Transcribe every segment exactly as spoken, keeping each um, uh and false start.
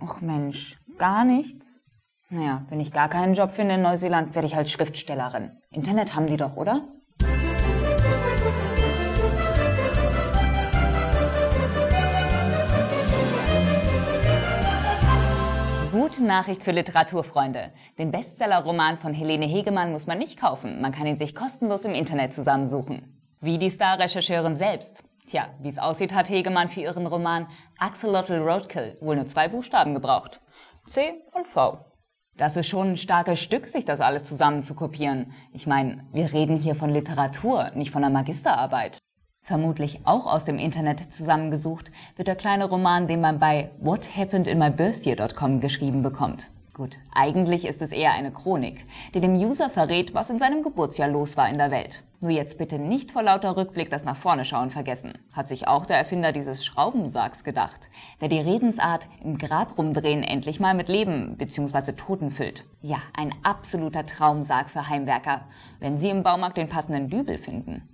Ach Mensch, gar nichts? Naja, wenn ich gar keinen Job finde in Neuseeland, werde ich halt Schriftstellerin. Internet haben die doch, oder? Gute Nachricht für Literaturfreunde. Den Bestseller-Roman von Helene Hegemann muss man nicht kaufen. Man kann ihn sich kostenlos im Internet zusammensuchen. Wie die Star-Rechercheurin selbst. Tja, wie es aussieht, hat Hegemann für ihren Roman Axolotl Roadkill wohl nur zwei Buchstaben gebraucht. C und V. Das ist schon ein starkes Stück, sich das alles zusammen zu kopieren. Ich meine, wir reden hier von Literatur, nicht von einer Magisterarbeit. Vermutlich auch aus dem Internet zusammengesucht wird der kleine Roman, den man bei what happened in my birth year dot com geschrieben bekommt. Gut, eigentlich ist es eher eine Chronik, die dem User verrät, was in seinem Geburtsjahr los war in der Welt. Nur jetzt bitte nicht vor lauter Rückblick das nach vorne schauen vergessen. Hat sich auch der Erfinder dieses Schraubensargs gedacht, der die Redensart im Grab rumdrehen endlich mal mit Leben bzw. Toten füllt. Ja, ein absoluter Traumsarg für Heimwerker, wenn sie im Baumarkt den passenden Dübel finden.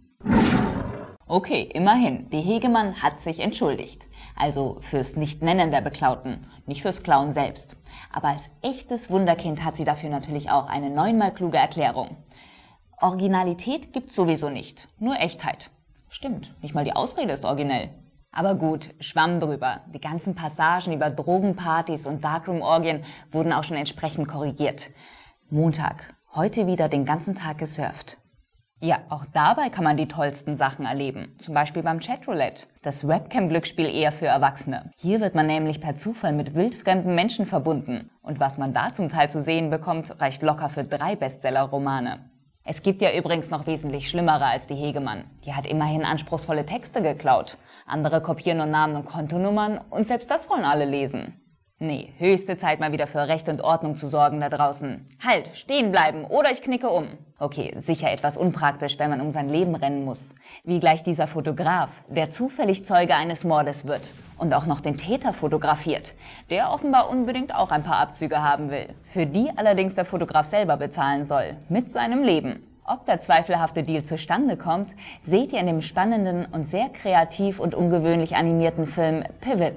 Okay, immerhin, die Hegemann hat sich entschuldigt. Also fürs Nicht-Nennen der Beklauten, nicht fürs Klauen selbst. Aber als echtes Wunderkind hat sie dafür natürlich auch eine neunmal kluge Erklärung. Originalität gibt's sowieso nicht, nur Echtheit. Stimmt, nicht mal die Ausrede ist originell. Aber gut, Schwamm drüber. Die ganzen Passagen über Drogenpartys und Darkroom-Orgien wurden auch schon entsprechend korrigiert. Montag, heute wieder den ganzen Tag gesurft. Ja, auch dabei kann man die tollsten Sachen erleben. Zum Beispiel beim Chatroulette, das Webcam-Glücksspiel eher für Erwachsene. Hier wird man nämlich per Zufall mit wildfremden Menschen verbunden. Und was man da zum Teil zu sehen bekommt, reicht locker für drei Bestseller-Romane. Es gibt ja übrigens noch wesentlich schlimmere als die Hegemann. Die hat immerhin anspruchsvolle Texte geklaut. Andere kopieren nur Namen und Kontonummern und selbst das wollen alle lesen. Nee, höchste Zeit mal wieder für Recht und Ordnung zu sorgen da draußen. Halt, stehen bleiben oder ich knicke um. Okay, sicher etwas unpraktisch, wenn man um sein Leben rennen muss. Wie gleich dieser Fotograf, der zufällig Zeuge eines Mordes wird und auch noch den Täter fotografiert, der offenbar unbedingt auch ein paar Abzüge haben will, für die allerdings der Fotograf selber bezahlen soll, mit seinem Leben. Ob der zweifelhafte Deal zustande kommt, seht ihr in dem spannenden und sehr kreativ und ungewöhnlich animierten Film Pivot.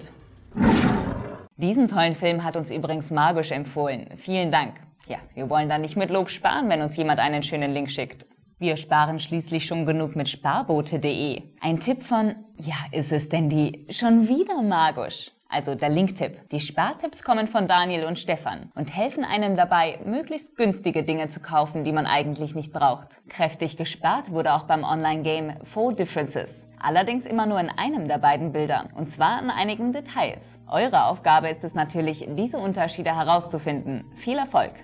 Diesen tollen Film hat uns übrigens Margusch empfohlen. Vielen Dank. Ja, wir wollen da nicht mit Lob sparen, wenn uns jemand einen schönen Link schickt. Wir sparen schließlich schon genug mit sparbote punkt de. Ein Tipp von, ja, ist es denn die schon wieder Margusch? Also der Linktipp. Die Spartipps kommen von Daniel und Stefan und helfen einem dabei, möglichst günstige Dinge zu kaufen, die man eigentlich nicht braucht. Kräftig gespart wurde auch beim Online-Game Four Differences. Allerdings immer nur in einem der beiden Bilder, und zwar an einigen Details. Eure Aufgabe ist es natürlich, diese Unterschiede herauszufinden. Viel Erfolg!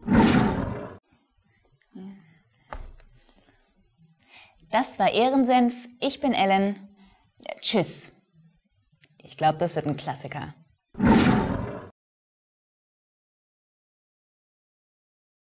Das war Ehrensenf. Ich bin Ellen. Tschüss. Ich glaube, das wird ein Klassiker.